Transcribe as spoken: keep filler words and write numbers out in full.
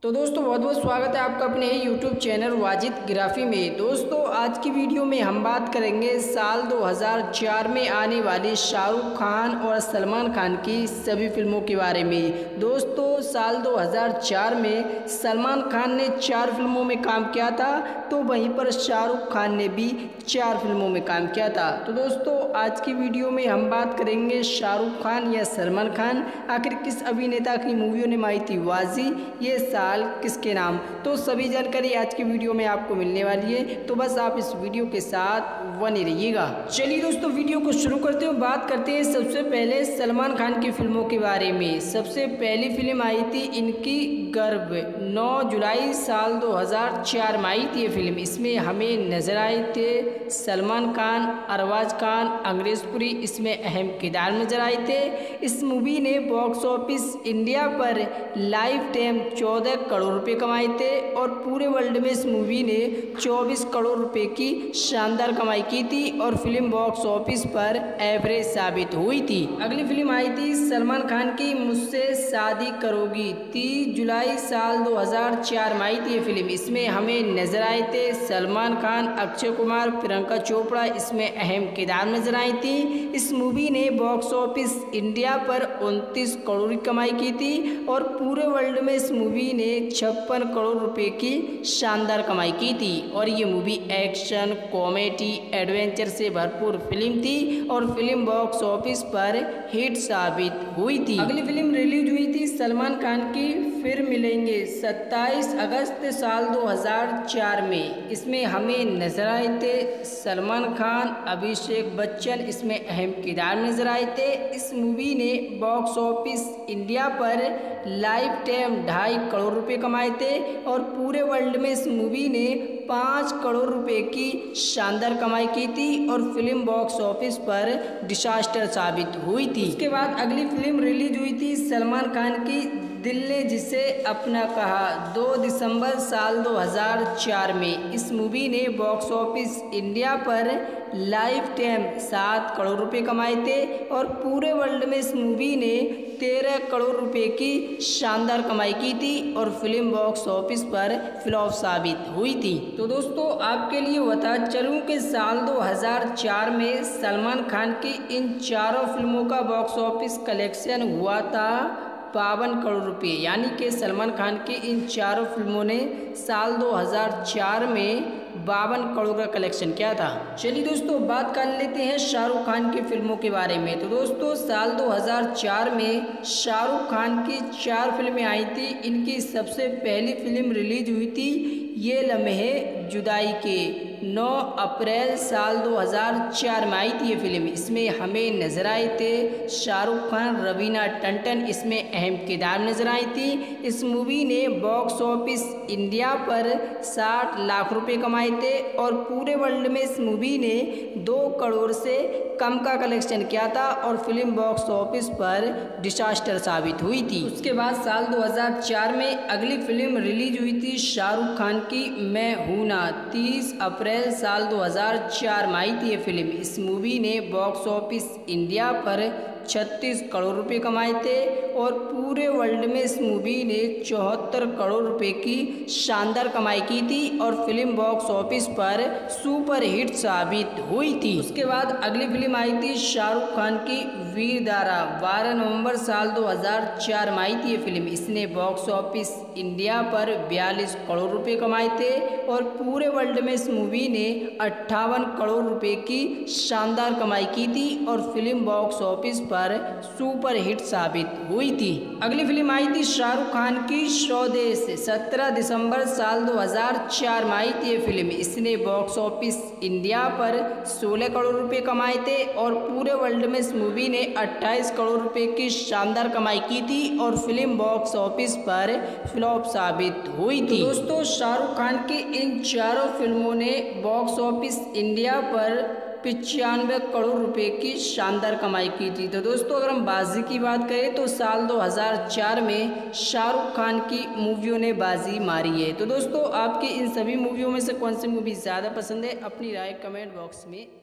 तो दोस्तों बहुत बहुत स्वागत है आपका अपने यूट्यूब चैनल वाजिद ग्राफी में। दोस्तों आज की वीडियो में हम बात करेंगे साल दो हज़ार चार में आने वाली शाहरुख खान और सलमान खान की सभी फिल्मों के बारे में। दोस्तों साल दो हज़ार चार में सलमान खान ने चार फिल्मों में काम किया था, तो वहीं पर शाहरुख खान ने भी चार फिल्मों में काम किया था। तो दोस्तों आज की वीडियो में हम बात करेंगे शाहरुख खान या सलमान खान आखिर किस अभिनेता की मूवियों ने माई थी वाजी, ये साल किसके नाम। तो सभी जानकारी आज की वीडियो में आपको मिलने वाली है, तो बस आप इस वीडियो के साथ बने रहिएगा। चलिए दोस्तों वीडियो को शुरू करते हुए बात करते हैं सबसे पहले सलमान खान की फिल्मों के बारे में। सबसे पहली फिल्म आई थी इनकी गर्व, नौ जुलाई साल दो हज़ार चार में आई थी ये फिल्म। इसमें हमें नजर आए थे सलमान खान, अरबाज खान, अंग्रेज पुरी इसमें अहम किरदार नजर आए थे। इस मूवी ने बॉक्स ऑफिस इंडिया पर लाइफ टाइम चौदह करोड़ रुपए कमाए थे और पूरे वर्ल्ड में इस मूवी ने चौबीस करोड़ रुपए की शानदार कमाई की थी और फिल्म बॉक्स ऑफिस पर एवरेज साबित हुई थी। अगली फिल्म आई थी सलमान खान की मुझसे शादी करोगी, तीस जुलाई साल दो हज़ार चार में आई थी ये फिल्म। इसमें हमें नजर आए थे सलमान खान, अक्षय कुमार, प्रियंका चोपड़ा इसमें अहम किरदार नजर आई थी। इस मूवी ने बॉक्स ऑफिस इंडिया पर उनतीस करोड़ की कमाई की थी और पूरे वर्ल्ड में इस मूवी ने छप्पन करोड़ रुपए की शानदार कमाई की थी। और ये मूवी एक्शन, कॉमेडी, एडवेंचर से भरपूर फिल्म थी और फिल्म बॉक्स ऑफिस पर हिट साबित हुई थी। अगली फिल्म रिलीज हुई थी सलमान खान की फिर मिलेंगे, सत्ताईस अगस्त साल दो हज़ार चार में। इसमें हमें नजर आए थे सलमान खान, अभिषेक बच्चन इसमें अहम किरदार नजर आए थे। इस मूवी ने बॉक्स ऑफिस इंडिया पर लाइफ टाइम ढाई करोड़ रुपए कमाए थे और पूरे वर्ल्ड में इस मूवी ने पाँच करोड़ रुपए की शानदार कमाई की थी और फिल्म बॉक्स ऑफिस पर डिजास्टर साबित हुई थी। उसके बाद अगली फिल्म रिलीज हुई थी सलमान खान की दिल ने जिसे अपना कहा, दो दिसंबर साल दो हज़ार चार में। इस मूवी ने बॉक्स ऑफिस इंडिया पर लाइफ टाइम सात करोड़ रुपए कमाए थे और पूरे वर्ल्ड में इस मूवी ने तेरह करोड़ रुपए की शानदार कमाई की थी और फिल्म बॉक्स ऑफिस पर फ्लॉप साबित हुई थी। तो दोस्तों आपके लिए बता चलूं कि साल दो हज़ार चार में सलमान खान की इन चारों फिल्मों का बॉक्स ऑफिस कलेक्शन हुआ था बावन करोड़ रुपए, यानी कि सलमान खान की इन चारों फिल्मों ने साल दो हज़ार चार में बावन करोड़ का कलेक्शन किया था। चलिए दोस्तों बात कर लेते हैं शाहरुख खान की फिल्मों के बारे में। तो दोस्तों साल दो हज़ार चार में शाहरुख खान की चार फिल्में आई थी। इनकी सबसे पहली फिल्म रिलीज हुई थी ये लम्हे जुदाई के, नौ अप्रैल साल दो हज़ार चार में आई थी ये फिल्म। इसमें हमें नजर आए थे शाहरुख खान, रवीना टंडन इसमें अहम किरदार नजर आई थी। इस मूवी ने बॉक्स ऑफिस इंडिया पर साठ लाख रुपए कमाए थे और पूरे वर्ल्ड में इस मूवी ने दो करोड़ से कम का कलेक्शन किया था और फिल्म बॉक्स ऑफिस पर डिजास्टर साबित हुई थी। उसके बाद साल दो हज़ार चार में अगली फिल्म रिलीज हुई थी शाहरुख खान की मैं हूं ना, तीस अप्रैल साल दो हज़ार चार में आई थी ये फिल्म। इस मूवी ने बॉक्स ऑफिस इंडिया पर छत्तीस करोड़ रुपए कमाए थे और पूरे वर्ल्ड में इस मूवी ने चौहत्तर करोड़ रुपए की शानदार कमाई की थी और फिल्म बॉक्स ऑफिस पर सुपर हिट साबित हुई थी। उसके बाद अगली फिल्म आई थी शाहरुख खान की वीरदारा, बारह नवंबर साल दो हज़ार चार में आई थी ये फिल्म। इसने बॉक्स ऑफिस इंडिया पर बयालीस करोड़ रुपए कमाए थे और पूरे वर्ल्ड में इस मूवी ने अट्ठावन करोड़ रुपए की शानदार कमाई की थी और फिल्म बॉक्स ऑफिस पर सुपर हिट साबित हुई थी। अगली फिल्म आई थी शाहरुख खान की स्वदेश, सत्रह दिसंबर साल दो हज़ार चार में आई थी ये फिल्म। इसने बॉक्स ऑफिस इंडिया पर सोलह करोड़ रुपए कमाए थे और पूरे वर्ल्ड में इस मूवी ने अट्ठाईस करोड़ रुपए की शानदार कमाई की थी और फिल्म बॉक्स ऑफिस पर फ्लॉप साबित हुई थी। तो दोस्तों शाहरुख खान की इन चारों फिल्मों ने बॉक्स ऑफिस इंडिया पर पचानवे करोड़ रुपए की शानदार कमाई की थी। तो दोस्तों अगर हम बाजी की बात करें तो साल दो हज़ार चार में शाहरुख खान की मूवियों ने बाजी मारी है। तो दोस्तों आपकी इन सभी मूवियों में से कौन सी मूवी ज़्यादा पसंद है, अपनी राय कमेंट बॉक्स में